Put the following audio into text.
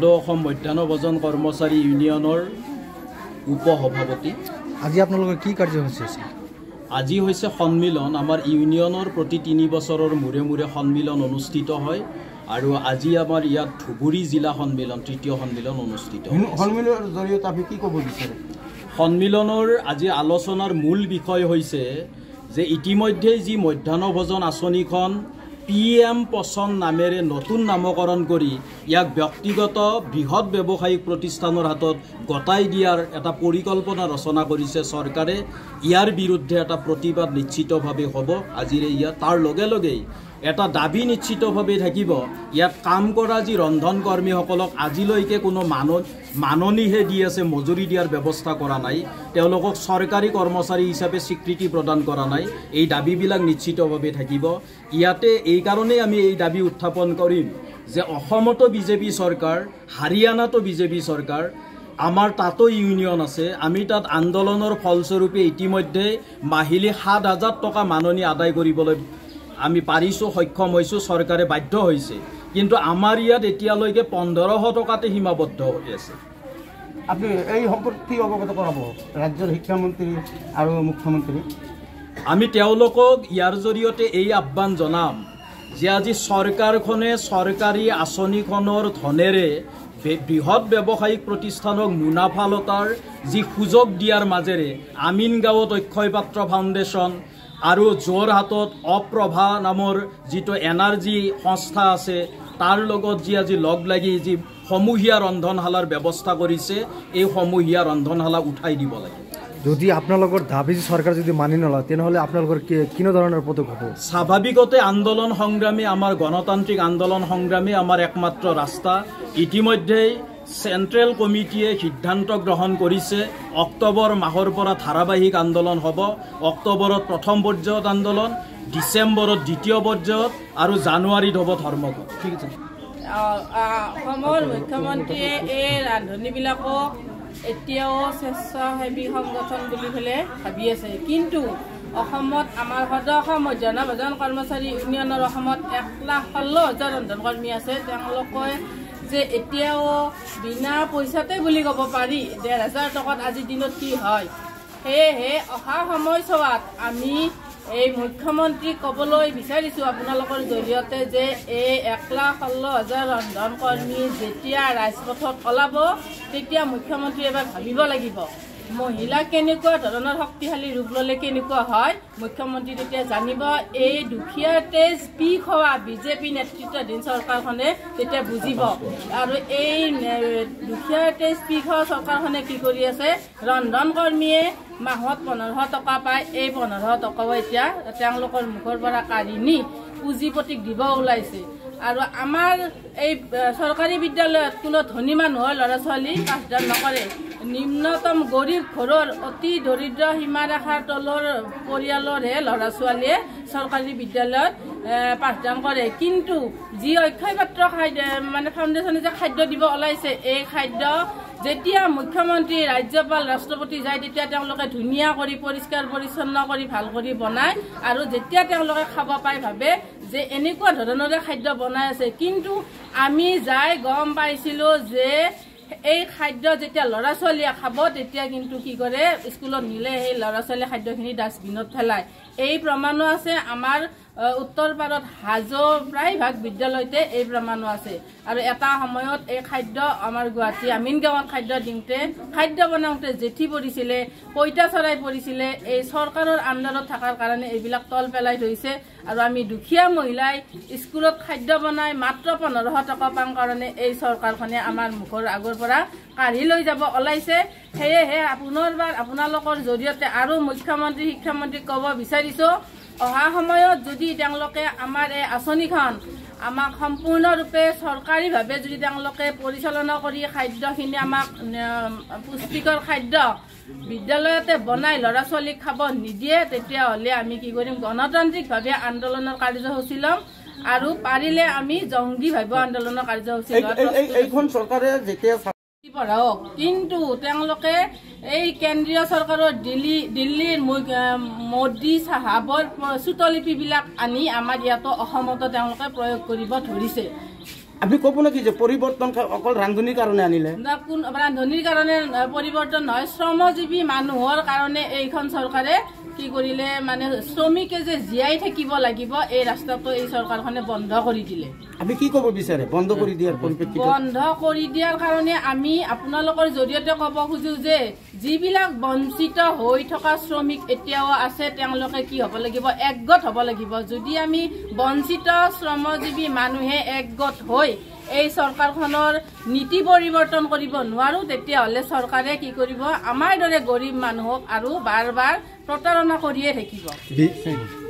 সদৌ অসম মধ্যাহ্ন ভোজন কৰ্মচাৰী ইউনিয়নৰ উপসভাপতি। আজি আপোনালোকৰ কি কাৰ্যসূচী আছে? আজি হৈছে সন্মিলন। আমাৰ ইউনিয়নৰ প্ৰতি 3 বছৰৰ মূৰে মূৰে সন্মিলন অনুষ্ঠিত হয় আৰু আজি আমাৰ ইয়াত ধুবুৰী জিলা সন্মিলন 3য় সন্মিলন অনুষ্ঠিত হয়। সন্মিলনৰ জৰিয়তে আপুনি কি ক'ব বিচাৰে? সন্মিলনৰ আজি আলোচনাৰ মূল বিষয় হৈছে যে ইতিমধ্যেই যি মধ্যাহ্ন ভোজন আঁচনিখন PM পোষণ নামেৰে নতুন নামকৰণ কৰি ইয়াক ব্যক্তিগত বৃহৎ ব্যৱসায়িক প্ৰতিষ্ঠানৰ হাতত গতাই দিয়াৰ এটা পৰিকল্পনা ৰচনা কৰিছে চৰকাৰে। ইয়াৰ বিৰুদ্ধে এটা প্ৰতিবাদ নিশ্চিতভাৱে হ'ব আজিৰে ইয়াত। তাৰ লগে লগেই এটা দাবী নিশ্চিতভাৱে থাকিব, ইয়াত কাম কৰা যি ৰন্ধন কৰ্মীসকলক আজিলৈকে কোনো মাননিহে দি আছে, মজুৰি দিয়াৰ ব্যৱস্থা কৰা নাই, তেওঁলোকক চৰকাৰী কৰ্মচাৰী হিচাপে স্বীকৃতি প্ৰদান কৰা নাই। এই দাবীবিলাক নিশ্চিতভাৱে থাকিব। ইয়াতে এইকাৰণেই আমি এই দাবী উত্থাপন কৰিম যে অসমতো বিজেপি চৰকাৰ, হাৰিয়ানাতো বিজেপি চৰকাৰ, আমাৰ তাতো ইউনিয়ন আছে। আমি তাত আন্দোলনৰ ফলস্বৰূপে ইতিমধ্যে মাহিলী 7,000 টকা মাননি আদায় কৰিবলৈ আমি পাৰিছোঁ, সক্ষম হৈছোঁ, চৰকাৰে বাধ্য হৈছে। কিন্তু আমাৰ ইয়াত এতিয়ালৈকে 1,500 টকাতে সীমাবদ্ধ হৈ আছে। আপুনি এই সম্পৰ্কে অৱগত কৰাব ৰাজ্যৰ শিক্ষামন্ত্ৰী আৰু মুখ্যমন্ত্ৰী? আমি তেওঁলোকক ইয়াৰ জৰিয়তে এই আহ্বান জনাম যে আজি চৰকাৰখনে চৰকাৰী আঁচনিখনৰ ধনেৰে বৃহৎ ব্যৱসায়িক প্ৰতিষ্ঠানক মুনাফালতাৰ যি সুযোগ দিয়াৰ মাজেৰে আমিন গাঁৱত অক্ষয় পাত্ৰ ফাউণ্ডেশ্যন আৰু যোৰহাটত অপ্ৰভা নামৰ যিটো এনাৰ্জি সংস্থা আছে তাৰ লগত যি আজি লগ লাগি যি সমূহীয়া ৰন্ধনশালাৰ ব্যৱস্থা কৰিছে, এই সমূহীয়া ৰন্ধনশালা উঠাই দিব লাগে। যদি আপোনালোকৰ দাবী চৰকাৰ যদি মানি নলয় তেনেহ'লে আপোনালোকৰ কিনো ধৰণৰ পদক্ষেপ হ'ব? স্বাভাৱিকতে আন্দোলন সংগ্ৰামী, আমাৰ গণতান্ত্ৰিক আন্দোলন সংগ্ৰামী আমাৰ একমাত্ৰ ৰাস্তা। ইতিমধ্যেই চেণ্ট্ৰেল কমিটিয়ে সিদ্ধান্ত গ্ৰহণ কৰিছে অক্টোবৰ মাহৰ পৰা ধাৰাবাহিক আন্দোলন হ'ব। অক্টোবৰত প্ৰথম পৰ্যায়ত আন্দোলন, ডিচেম্বৰত দ্বিতীয় পৰ্যায়ত আৰু জানুৱাৰীত হ'ব ধৰ্মঘট। ঠিক আছে। অসমৰ মুখ্যমন্ত্ৰীয়ে এই ৰান্ধনীবিলাকক এতিয়াও স্বেচ্ছাসেৱী সংগঠন বুলি পেলাই ভাবি আছে। কিন্তু অসমত আমাৰ সদৌ অসম মধ্যাহ্ন ভোজন কৰ্মচাৰী ইউনিয়নৰ অসমত 1,16,000 ৰন্ধন কৰ্মী আছে। তেওঁলোকে যে এতিয়াও বিনা পইচাতে বুলি ক'ব পাৰি 1,500 টকাত আজিৰ দিনত কি হয়। সেয়েহে অহা সময়ছোৱাত আমি এই মুখ্যমন্ত্ৰীক ক'বলৈ বিচাৰিছোঁ আপোনালোকৰ জৰিয়তে যে এই 1,16,000 ৰন্ধন কৰ্মী যেতিয়া ৰাজপথত ওলাব তেতিয়া মুখ্যমন্ত্ৰী এবাৰ ভাবিব লাগিব মহিলা কেনেকুৱা ধৰণৰ শক্তিশালী ৰূপ ল'লে কেনেকুৱা হয়। মুখ্যমন্ত্ৰী তেতিয়া জানিব। এই দুখীয়া তেজ পি খোৱা বিজেপি নেতৃত্বাধীন চৰকাৰখনে তেতিয়া বুজিব। আৰু এই দুখীয়া তেজ পি খোৱা চৰকাৰখনে কি কৰি আছে, ৰন্ধন কৰ্মীয়ে মাহত 1,500 টকা পায়। এই 1,500 টকাও এতিয়া তেওঁলোকৰ মুখৰ পৰা কাঢ়ি নি পুঁজিপতিক দিব ওলাইছে। আৰু আমাৰ এই চৰকাৰী বিদ্যালয়ত কোনো ধনী মানুহৰ ল'ৰা ছোৱালী পাঠদান নকৰে। নিম্নতম গৰীব ঘৰৰ অতি দৰিদ্ৰ সীমাৰেখাৰ তলৰ পৰিয়ালৰহে ল'ৰা ছোৱালীয়ে চৰকাৰী বিদ্যালয়ত পাঠদান কৰে। কিন্তু যি অক্ষয় পাত্ৰ খাদ্য মানে ফাউণ্ডেশ্যনে যে খাদ্য দিব ওলাইছে, এই খাদ্য যেতিয়া মুখ্যমন্ত্ৰী, ৰাজ্যপাল, ৰাষ্ট্ৰপতি যায় তেতিয়া তেওঁলোকে ধুনীয়া কৰি পৰিষ্কাৰ পৰিচ্ছন্ন কৰি ভাল কৰি বনায়। আৰু যেতিয়া তেওঁলোকে খাব পাই ভাবে যে এনেকুৱা ধৰণৰে খাদ্য বনাই আছে। কিন্তু আমি যাই গম পাইছিলোঁ যে এই খাদ্য যেতিয়া ল'ৰা ছোৱালীয়ে খাব তেতিয়া কিন্তু কি কৰে, স্কুলত নিলে সেই ল'ৰা ছোৱালীয়ে খাদ্যখিনি ডাষ্টবিনত পেলায়। এই প্ৰমাণো আছে। আমাৰ উত্তৰ পাৰত হাজো প্ৰায়ভাগ বিদ্যালয়তে এই প্ৰমাণো আছে। আৰু এটা সময়ত এই খাদ্য আমাৰ গুৱাহাটী আমিন গাঁৱত খাদ্য বনাওঁতে জেঠি পৰিছিলে, পইতা চৰাই পৰিছিলে। এই চৰকাৰৰ আণ্ডাৰত থকাৰ কাৰণে এইবিলাক তল পেলাই থৈছে। আৰু আমি দুখীয়া মহিলাই স্কুলত খাদ্য বনাই মাত্ৰ 1,500 টকা পাম কাৰণে এই চৰকাৰখনে আমাৰ মুখৰ আগৰ পৰা কাঢ়ি লৈ যাব ওলাইছে। সেয়েহে পুনৰবাৰ আপোনালোকৰ জৰিয়তে আৰু মুখ্যমন্ত্ৰী, শিক্ষামন্ত্ৰীক ক'ব বিচাৰিছোঁ, অহা সময়ত যদি তেওঁলোকে আমাৰ এই আঁচনিখন আমাক সম্পূৰ্ণৰূপে চৰকাৰীভাৱে যদি তেওঁলোকে পৰিচালনা কৰি খাদ্যখিনি আমাক পুষ্টিকৰ খাদ্য বিদ্যালয়তে বনাই ল'ৰা ছোৱালীক খাব নিদিয়ে, তেতিয়াহ'লে আমি কি কৰিম, গণতান্ত্ৰিকভাৱে আন্দোলনৰ কাৰ্যসূচী ল'ম। আৰু পাৰিলে আমি জংগীভাৱে আন্দোলনৰ কাৰ্যসূচী এইখন চৰকাৰে যেতিয়া পঢ়াওক। কিন্তু তেওঁলোকে এই কেন্দ্ৰীয় চৰকাৰৰ দিল্লীৰ মোদী চাহাবৰ চুটলিপিবিলাক আনি আমাৰ ইয়াতো অসমতো তেওঁলোকে প্ৰয়োগ কৰিব ধৰিছে। আপুনি ক'ব নেকি যে পৰিৱৰ্তন অকল ৰান্ধনিৰ কাৰণে আনিলে? ৰান্ধনিৰ কাৰণে পৰিৱৰ্তন নহয়, শ্ৰমজীৱী মানুহৰ কাৰণে এইখন চৰকাৰে কি কৰিলে, মানে শ্ৰমিকে যে জীয়াই থাকিব লাগিব এই ৰাস্তাটো এই চৰকাৰখনে বন্ধ কৰি দিলে। আপুনি কি ক'ব বিচাৰে বন্ধ কৰি দিয়াৰ পৰিপ্ৰেক্ষিতত? বন্ধ কৰি দিয়াৰ কাৰণে আমি আপোনালোকৰ জৰিয়তে ক'ব খোজো যে যিবিলাক বঞ্চিত হৈ থকা শ্ৰমিক এতিয়াও আছে তেওঁলোকে কি হ'ব লাগিব, একগোট হ'ব লাগিব। যদি আমি বঞ্চিত শ্ৰমজীৱী মানুহে একগোট হৈ এই চৰকাৰখনৰ নীতি পৰিৱৰ্তন কৰিব নোৱাৰো, তেতিয়াহ'লে চৰকাৰে কি কৰিব, আমাৰ দৰে গৰীব মানুহক আৰু বাৰ বাৰ প্ৰতাৰণা কৰিয়ে থাকিব।